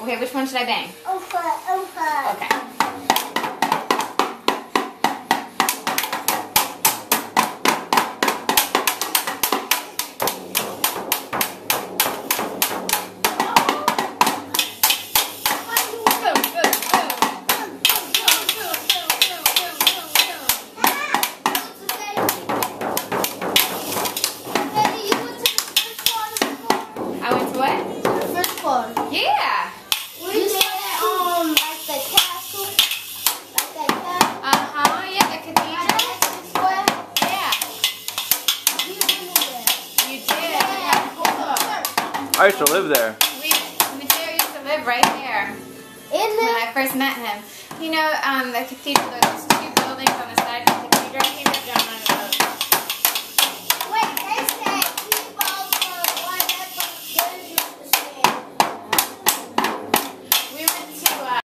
Okay, which one should I bang? Okay. I went to what? The first part. Yeah. We did it like the castle. Like that castle. Yeah, the cathedral. Square. Yeah. We went in there. You did. I used to live there. Mateo used to live right there In when there. I first met him. You know, the cathedral, there's two buildings on the side.